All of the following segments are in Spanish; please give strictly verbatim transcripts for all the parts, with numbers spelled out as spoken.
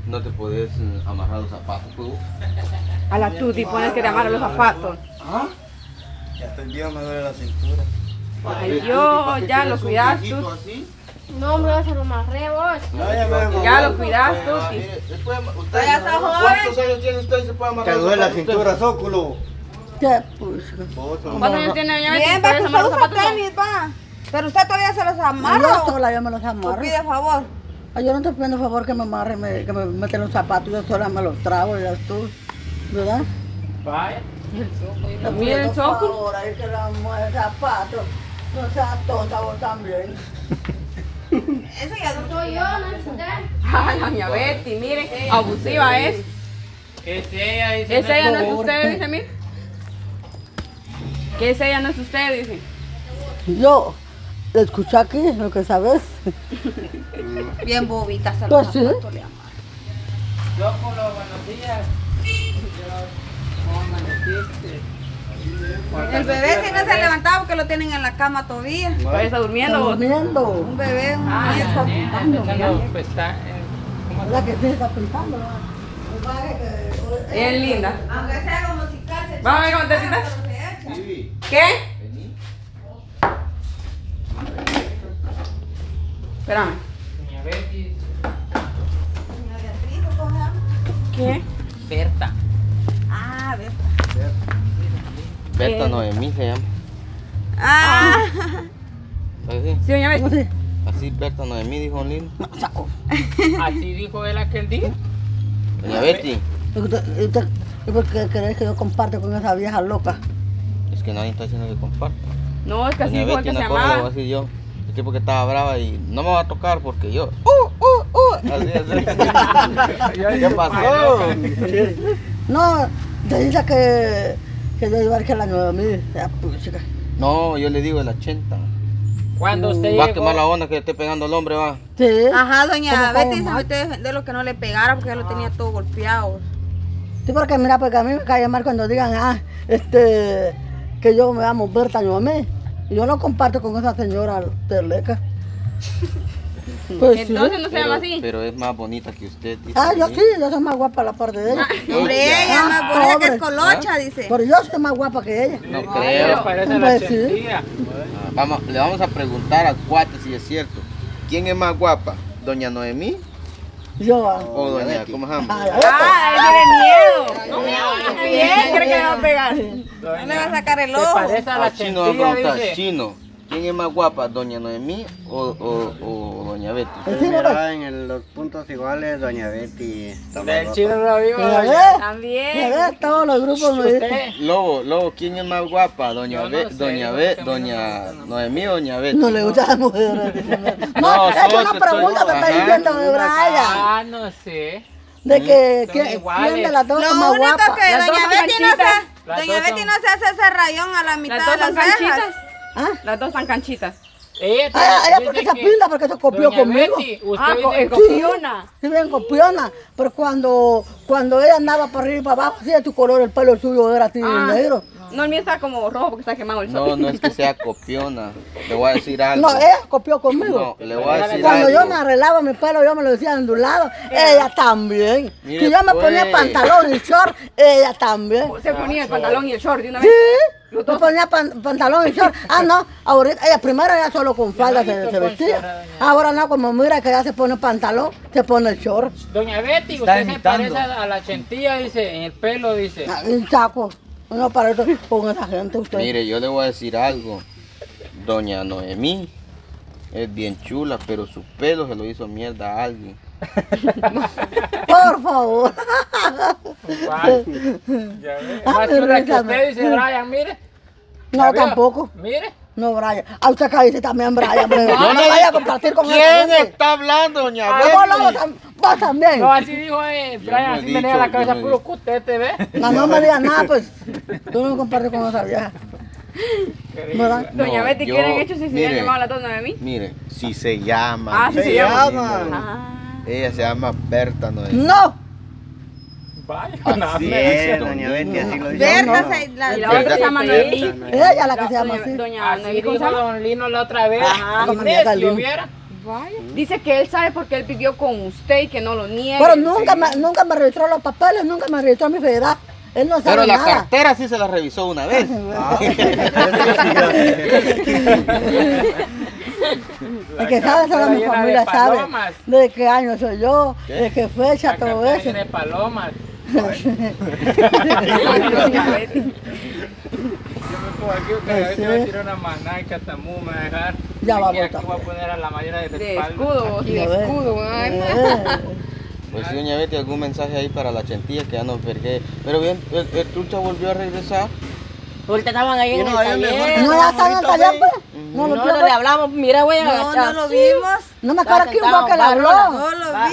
no te podés eh, amarrar los zapatos, tú. A la tuti pones que te amarran los zapatos. ¿Ah? Ya estoy Dios, me duele la cintura. Ay, Dios, ya lo cuidas tú. No, hombre, se lo amarré vos. No, ya, me Ya lo cuidas tú. Usted ya está joven. ¿Cuántos años tiene usted y se puede amarrar Te los duele la zapatos cintura, Zóculo. ¿Qué? Pues, ¿Cuántos años tiene doña Betty? Bien, ¿Todavía ve se que amarra usted los usa zapatos? tenis, va. Pero usted todavía se los amarra. yo ¿O sola yo me los o amarro. pide favor? Ay, yo no te pido favor que me amarre, me- que me meten los zapatos, yo sola me los trago y ya tú, ¿verdad? Vaya. Te Mira el pido Zóculo. favor, ahí que la mueve zapatos, no seas tonta vos también. Eso ya no Soy yo, no es usted. Ay, doña Betty, mire, abusiva es. Es ella, dice. Es ella, no es favor. usted, dice, mire. Que es ella, no es usted, dice. Yo, escucha aquí lo que sabes. bien bobita hasta Pues los sí. zapatos le amarra. Zóculo, buenos días. ¿Cómo amaneciste? El bebé si no se levantaba porque lo tienen en la cama todavía. Todavía está durmiendo Está vos. durmiendo. Un bebé, un Ah, nieto. está ya, pintando, ya, mira. ya, pues está, eh, ¿cómo ¿Verdad que sí está pintando? ¿verdad? Pues vaya que- Bien linda. Aunque sea como musical, se Vamos a ver cómo te echa, sientas. pero se echa. ¿Qué? Espérame. Doña Betty. Doña Beatriz, ¿o cómo se llama? ¿Qué? Berta. Ah, ve. Berta Eh. Noemí se llama. Ah. ¿Sabes? Sí, doña ¿Cómo Betty. se? Así Berta Noemí dijo un lindo. Saco. Así dijo él aquel día. Doña Betty, ¿Y usted- y usted- y por qué querés que yo comparte con esa vieja loca? es que nadie está diciendo que comparta. No, es que así Doña igual Betty, que se una cosa le voy a llamaba. decir yo. El tipo que estaba brava y no me va a tocar porque yo. ¡Uh, uh, uh! Así, así. ¿Qué pasó? No, te dice que, que yo igual que la nueva mil. Ya, pues, chica. No, yo le digo el ochenta. Cuando usted Va a llegó. quemar la onda que le esté pegando al hombre, va. Sí. Ajá, doña ¿Cómo, Betty cómo, se ma? metió a defender lo que no le pegara porque ya lo tenía todo golpeado. Sí, porque mira, porque a mí me cae mal cuando digan, ah, este, que yo me llamo Berta Noemí. Y yo no comparto con esa señora terleca. Pues sí. Entonces no se Pero, llama así. pero es más bonita que usted. Dice Ah, yo Noemí. sí, yo soy más guapa a la parte de ella. Hombre, Ella. ella Ah, más bonita que pobre. es colocha, dice. Pero yo soy más guapa que ella. No Le creo. parece a la Pues sí. chentía. Ah, Vamos, le vamos a preguntar al cuate si es cierto. ¿Quién es más guapa? ¿Doña Noemí Yo, ah. o doña, ¿cómo se llama? Ah, Ah, él tiene miedo. No, bien, cree que me va a pegar. No le va a sacar el Se ojo. parece a la Ah, Chino va a chentía, preguntar, dice. Chino, ¿quién es más guapa? ¿Doña Noemí o, o, o doña Betty? Sí, sí, Mira, en el- los puntos iguales, doña Betty está más Del guapa. chino lo vio. ¿Ya doña- ves? ¿Ya También. ves? Todos los grupos me dicen. Usted. Lobo, Lobo, ¿quién es más guapa? ¿Doña, Yo no Be- sé, doña, yo Be- creo que a mí doña no me gusta, no. Noemí o doña Betty? No le gusta a las mujeres. No, No, es solo una te pregunta estoy- que está ajá. diciendo de Brian. Ah, no sé. De que Son ¿quién, iguales. quién de las dos es Lo más único guapa. que Las dos doña son Betty no canchitas. se, Las doña dos Betty son- no se hace ese rayón a la mitad Las de dos las son cejas. canchitas. ¿Ah? Las dos están canchitas. Ella, Ah, ella porque dice se que- pinta, porque se copió Doña conmigo. Betty, usted Ah, co- dice eh, que- copiona. Sí, bien copiona, pero cuando, cuando ella andaba para arriba y para abajo, sí, de tu color, el pelo suyo era así Ah. negro. No, el mío está como rojo porque está quemado el sol. No, no es que sea copiona. Le voy a decir algo. No, ella copió conmigo. No, le voy a decir Cuando algo. yo me arreglaba mi pelo, yo me lo decía ondulado, ella también. Mire, Si yo me pues. ponía pantalón y short, ella también. Se ponía el pantalón y el short de una Sí, vez. me ponía pan- pantalón y short. Ah, no, ahorita, ella primero ella solo con falda se, se vestía. Ahora no, como mira que ella se pone pantalón, se pone el short. Doña Betty, Está usted se imitando. parece a la chentía, dice, en el pelo, dice. Ah, y saco. No para eso con esa gente usted. Mire, yo le voy a decir algo. Doña Noemí es bien chula, pero su pelo se lo hizo mierda a alguien. Por favor. Vale. Ya ve. Ah, Más me chula que risa, usted, dice Brian, mire. No, ¿Ya vio? tampoco. Mire. No, Brian. A usted acá dice también Brian. Pero no, le- vaya a compartir con esa ¿Quién gente. está hablando, doña Ah, vos, no, vos Betty? tam- vos también. No, así dijo eh, Yo Brian, no he así tenía dicho, la yo cabeza no he puro dicho. cutete, ¿ve? No, no me digas nada, pues. Tú no compartes con esa vieja. ¿Verdad? No, Doña Betty, yo- ¿quieren hecho si se mire, hubieran llamado las dos de mí? Mire, si se llama. Ah, sí Se se llama. llama. Ah. Ella se llama Berta Noemí. No. Vaya, Así Sí, es, doña Betty, así lo dice. Berta, No. se- la- Y la otra ¿Verdad? se llama Berta. Noemí. Ella es la que se llama Doña, así. doña Así Noemí, ¿cómo se dijo llama? don Lino la otra vez. Ajá, como Y mi amiga necio, Lino. viera. Vaya. Dice que él sabe porque él vivió con usted y que no lo niega. Pero nunca, me, nunca me registró los papeles, nunca me registró mi federal. Él no sabe Pero la nada. cartera sí se la revisó una vez. El que sabe, solo mi llena de familia sabe palomas. de qué año soy yo, de qué fecha, La todo cartera eso. tiene palomas. Yo me pongo aquí porque a veces Sí. voy a tirar una maná y catamú me va a dejar. Ya va a Y aquí botar. voy a poner a la mayoría de De espalda. escudo, y de Ya ves. escudo. Ay, Eh, Pues sí, doña Betty, algún mensaje ahí para la chentilla que ya nos vergué. Pero bien, el, el trucha volvió a regresar. Ahorita estaban ahí en el no, ahí mejor taller. No, ya está en el taller, pues. No, No, lo no, quiero le hablamos, mira, güey, No, agachado. no lo vimos. No me acuerdo quién fue que le habló. No lo Va, vi.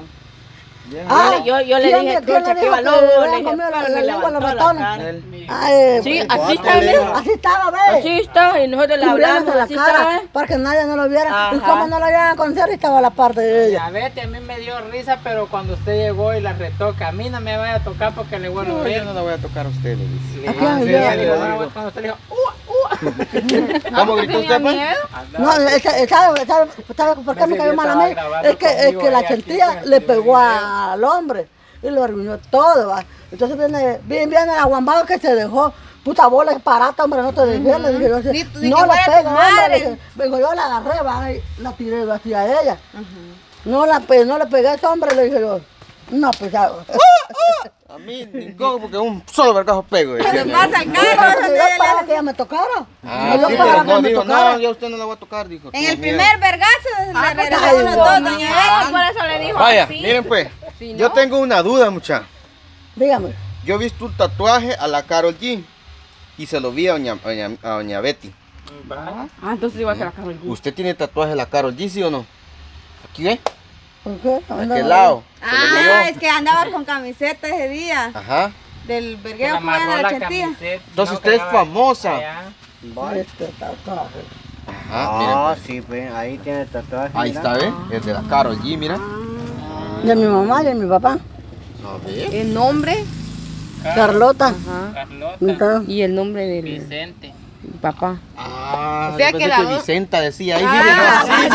Ah, yo, yo le ¿quién dije, le- quién trucha, le que iba dijo lobo, que le le dije, comió la- pero la me lengua a los levantó la ratones? cara. Ay, Sí, pues, así está, mira. así estaba, ve. Así está, y nosotros le Cubriéndose hablamos, la así cara está, ¿eh? para que nadie no lo viera. Y Ajá. como no lo iban a conocer, estaba la parte de ella. Ya vete, a mí me dio risa, pero cuando usted llegó y la retoca, a mí no me vaya a tocar porque le vuelvo a No, ver. yo no la voy a tocar a usted, le dice. ¿A quién Ah, le sí, dio? le digo, no, cuando usted le dijo, "Uh". ¿Cómo gritó usted, pues? No, ¿sabe, sabe, sabe, sabe por qué No me sé, cayó yo mal a estaba mí? grabando Es que, es conmigo que la ahí aquí, chentilla pues, le en pegó el al hombre y lo arruinó todo, va. Entonces viene, viene, viene el aguambado que se dejó. Puta bola, es parata, hombre, no te dejé. Le dije yo, así, Ni- ni no que la fuera tu pega, hombre. madre. Le dije, vengo yo, la agarré, va, y la tiré yo hacia ella. No la pe- no le pegué a ese hombre, le dije yo. No, pues ya. A mí, ningún, porque un solo vergazo pego. decía. Cuando pasa el No, carro, porque donde yo ella para le- que ella me tocara. Ah, yo sí, para pero que no me dijo, tocara. no, ya usted no la voy a tocar, dijo. En el tuvo miedo. primer vergazo Ah, le pues, regresaron ay, los no, dos, no, doña Ah, Betty. por eso le dijo Vaya, así. miren pues, Sí, yo ¿no? tengo una duda, mucha. Dígame. Yo he visto un tatuaje a la Karol G y se lo vi a doña, a doña, a doña Betty. Va. Ah, entonces igual que la Karol G. ¿Usted tiene tatuaje a la Karol G, sí o no? ¿Aquí ve? ¿Por qué? ¿A qué lado? Se lo Ah, vio. es que andaba con camiseta ese día. Ajá. Del Se vergueo la que vayan amarró a la la chentilla. camiseta. Entonces No, usted es que famosa. allá. Este tatuaje. Ajá, miren Ah, pues. sí, pues ahí tiene tatuaje. Ahí mira. está, ¿ve? Es de la Karol G, mira. De mi mamá y de mi papá. A ver. El nombre Carlota. ajá, Carlota, Entonces, y el nombre del Vicente. papá. Ah, O sea yo que pensé la que dos- Vicenta decía ahí, Ah, miren,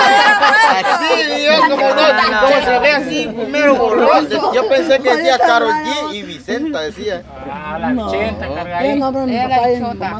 así, yo como no, como se ve así, primero borroso. Yo pensé que decía Karol G y Vicenta decía. Ah, la No. ochenta, carga el ahí. nombre de mi Era papá y de mi chota. mamá.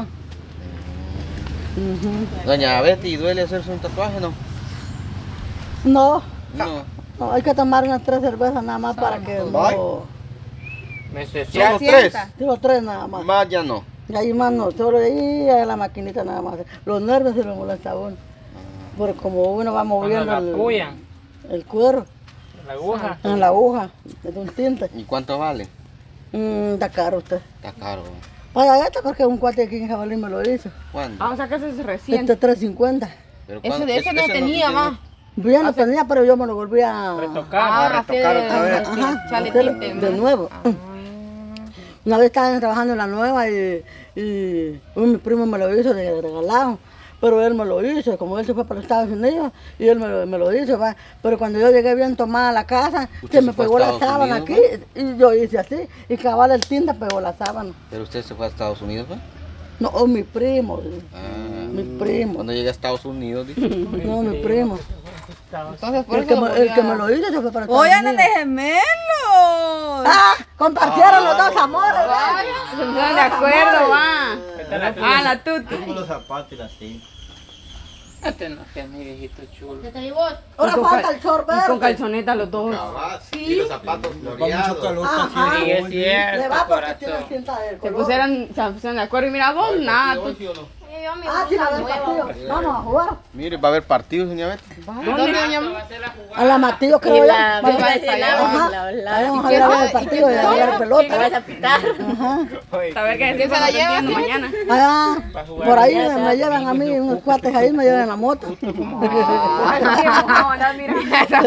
Doña Betty, ¿duele hacerse un tatuaje, no? No, No. no, hay que tomar unas tres cervezas nada más para que no. Necesidad. Solo tres. Digo tres nada más. Más ya no. Y ahí más no, solo ahí a la maquinita nada más. Los nervios se los molesta a uno. Porque como uno va Cuando moviendo la el, apoyan, el cuero la aguja. en la aguja, es un tinte. ¿Y cuánto vale? Mm, está caro usted. Está caro. Vaya esto porque un cuate aquí en Jabalí me lo hizo. ¿Cuándo? Ah, o sea que ese es reciente. Este tres cincuenta. Pero Ese ¿cuándo? de ese no Ese tenía, tiene- ma. Yo ya no tenía, pero yo me lo volví a Retocar. Ah, sí, retocar otra vez. Ajá, Chale hacerlo tinte, de ¿no? nuevo. Una vez estaban trabajando en la nueva y, y un mi primo me lo hizo de regalado, pero él me lo hizo, como él se fue para los Estados Unidos y él me lo, me lo hizo, ¿va? Pero cuando yo llegué bien tomada a la casa, ¿Usted se me se fue a pegó la Estados sábana Unidos, aquí y yo hice así y cabal el tinta pegó la sábana. Pero usted se fue a Estados Unidos, ¿pues? No, oh, mi primo, Ah. mi primo, Cuando llegué a Estados Unidos, dijo. no, mi primo. Entonces por El eso que, lo me, el volví que a- me lo hizo se fue para Estados Hoy andan de Unidos. gemelos. ¡Ah! Compartieron los dos amores, ¿va? Se pusieron de acuerdo, va. Esta la Ah, la tuti. Los zapatos y las cintas. Este no es mi viejito chulo. ¿Qué te digo vos? Ahora Y con falta cal- el short Y con verde. calzoneta los dos. Y los zapatos floreados. Ajá. Sí, es cierto, Le va porque tiene corazón. cinta del Se color. pusieron, se pusieron de acuerdo y mira vos, nada. tú- ¿Sí o no? Yo llevo mi Ah, sí, va a bolsa haber nueva. partido. Vamos a jugar. Mire, va a haber partidos, doña Betty. ¿Dónde, doña Ma? A la Matillo Y creo yo. la, Vamos iba a a decir, Ajá. la, la, Vamos a ¿Y ver a quién ver el sabe- partido y a ver la, la pelota. vas a pitar. Ajá. A ver qué ¿quién se la lleva mañana. Allá, por ahí me, me llevan a mí unos cuates ahí, me llevan en la moto. Ay, qué mojado, andar mirando.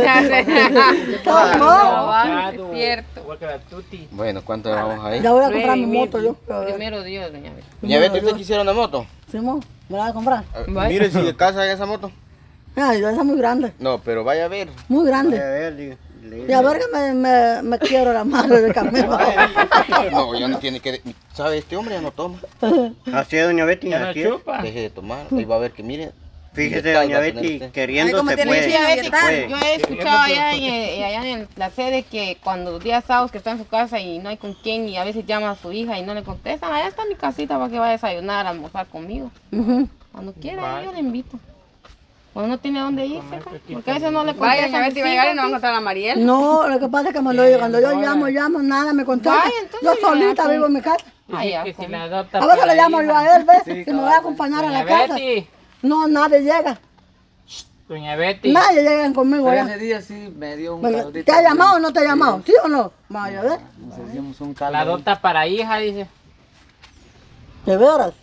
No, va, es cierto. Igual que la tuti. Bueno, ¿cuánto vamos ahí? ya voy a comprar mi Ven, moto yo. Primero Dios, doña Betty. Doña Betty, ¿usted quisiera una moto? Simón, me la voy a comprar. Ah, Vaya. Mire si de casa hay esa moto. Ay, esa es muy grande, No, pero vaya a ver. muy Voy a grande. ver, digo, le- Y a ver que me, me, me quiero la madre de Camilo. No, ya no tiene que... ¿Sabe? Este hombre ya no toma. Así es, doña Betty, Ya no así es. chupa. Deje de tomar. Ahí va a ver que, mire, Fíjese, doña Betty, queriendo Ay, ¿cómo se tiene puede. chino Tía y Betty, tal? yo he escuchado allá en, eh, allá en la sede que cuando los días sábados que está en su casa y no hay con quién y a veces llama a su hija y no le contestan, allá está mi casita para que vaya a desayunar, a almorzar conmigo. Ujú. Cuando quiera, yo le invito. Cuando no tiene dónde irse, pues, porque a veces no le Vaya, contestan. doña Betty va a llegar y no va a encontrar a Mariel. No, lo que pasa es que me lo digo, cuando yo llamo, llamo, nada me contesta. Vaya, entonces Yo ya, solita con- vivo en mi casa. Ah, ya, Que si con- la adopta A veces por le ahí, llamo yo a él, ¿ves? Que me va a acompañar a Doña la casa. Betty, No, nadie llega. doña Betty. Nadie llega conmigo Pero ya. ese día sí me dio un Bueno, calorito. ¿te ha llamado o no te ha llamado? ¿Sí o no? Vaya, a ver. Nos hicimos un La calor. adopta para hija, dice. ¿De veras?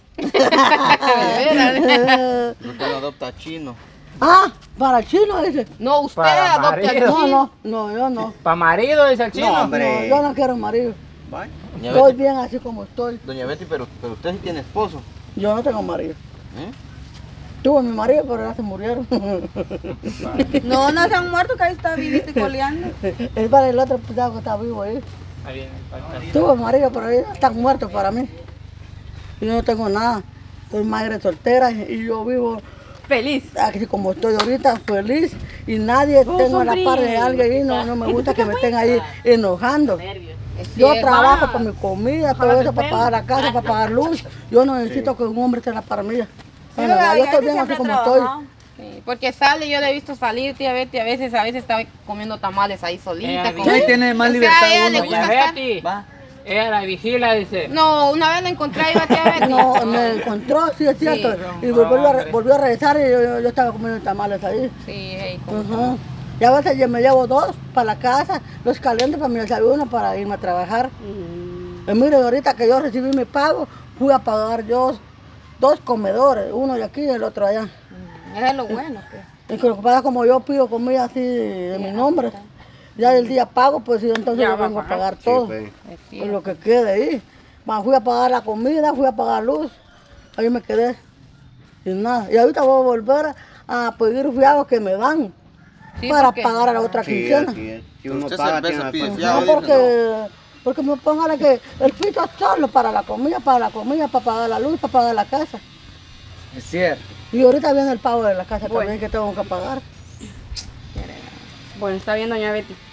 No te lo adopta chino. Ah, para el chino, dice. No, usted Para adopta al marido. No, chino. no, no, yo no. Para marido, dice el chino. No, No, hombre. yo no quiero marido. Vaya. Doña Estoy Betty, bien así como estoy. doña Betty, pero, pero usted sí tiene esposo. Yo no tengo marido. ¿Eh? Tuve mi marido, pero ya se murieron. No, no se han muerto, que ahí está vivito y coleando. Es para el otro pisado que está vivo ahí. Ahí viene el pastor. Tuve marido, pero ellos están muertos para mí. Yo no tengo nada. Soy madre soltera y yo vivo Feliz. aquí como estoy ahorita, feliz. Y nadie tengo a la par de alguien y no, no me gusta que me estén ahí enojando. Yo trabajo por mi comida, todo eso para pagar la casa, para pagar luz. Yo no necesito que un hombre esté en la par mía. Bueno, pero yo ya estoy que bien siempre así ha como estoy. trabajado. Sí, porque sale, yo le he visto salir, tía Betty, a veces, a veces está comiendo tamales ahí solita. Ella con- Sí, ahí tiene más O sea, libertad a ella le uno. gusta Doña estar- Betty. Va. Ella la vigila, dice. No, una vez la encontré ahí, va tía Betty. No, me encontró, sí es cierto. Y volvió a, volvió a regresar y yo, yo- yo estaba comiendo tamales ahí. Sí, hey, con- Ajá. Y a veces yo me llevo dos para la casa, los calientes para mi desayuno para irme a trabajar. Y mire, ahorita que yo recibí mi pago, fui a pagar yo dos comedores, uno de aquí y el otro allá. Eso es lo bueno, pues. Y que lo que pasa como yo pido comida así de mi nombre, ya el día pago, pues y entonces yo vengo a pagar todo, pues. Es pues, cierto. lo que quede ahí. Ma, fui a pagar la comida, fui a pagar luz, ahí me quedé sin nada. Y ahorita voy a volver a pedir fiados que me dan Sí, para porque- pagar a la otra Sí, quincena. así es. Si uno Usted paga, cerveza tiene la pide culpa. fiado. No, porque, porque me pongan que el piso es solo para la comida, para la comida, para pagar la luz, para pagar la casa. Es cierto. Y ahorita viene el pago de la casa también que tengo que pagar. Bueno, está bien, doña Betty.